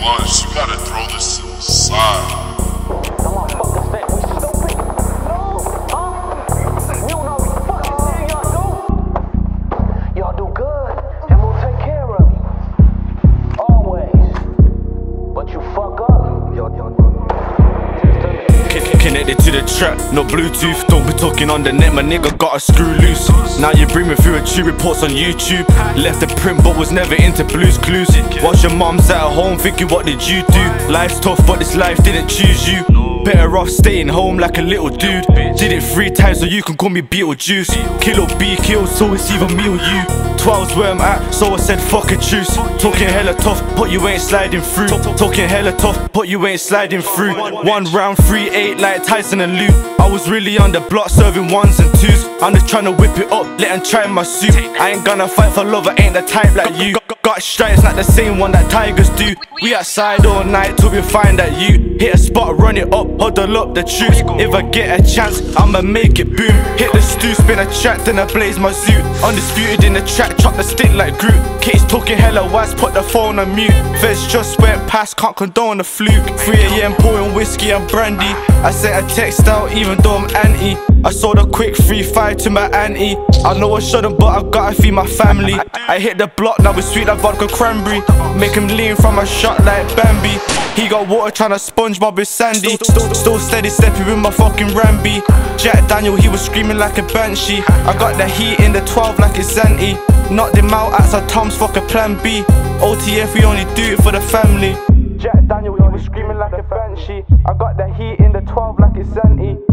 lunch, you gotta throw this to the side. Connected to the trap, no Bluetooth. Don't be talking on the net, my nigga got a screw loose. Now you bring me through a tube, reports on YouTube. Left the print but was never into Blue's Clues. Watch your mom's at home thinking what did you do? Life's tough but this life didn't choose you. Better off staying home like a little dude. Did it 3 times so you can call me Beetlejuice. Kill or be killed, so it's either me or you. 12's where I'm at, so I said fuck a truce. Talking hella tough, but you ain't sliding through. Talking hella tough, but you ain't sliding through. 1 round 3-8 like Tyson and Luke. I was really on the block serving 1s and 2s. I'm just trying to whip it up, let them try my suit. I ain't gonna fight for love, I ain't the type like you. Got stripes, not the same one that tigers do. We outside all night till we find that you. Hit a spot, run it up, huddle up the truth. If I get a chance, I'ma make it boom. Hit the stew, spin a track, then I blaze my suit. Undisputed in the track, chop the stick like Groot. Case talking hella wise, put the phone on mute. Feds just went past, can't condone the fluke. 3 AM pouring whiskey and brandy. I sent a text out even though I'm anti. I sold a quick 3-5 to my auntie. I know I shouldn't but I gotta feed my family. I hit the block, now we sweet like vodka cranberry. Make him lean from a shot like Bambi. He got water tryna SpongeBob with Sandy. Still steady stepping with my fucking Ramby. Jack Daniel, he was screaming like a banshee. I got the heat in the 12 like it's Zanty. Knocked him out at our Tom's, fuck a plan B. OTF, we only do it for the family. Jack Daniel, he was screaming like a banshee. I got the heat in the 12 like it's Zanty.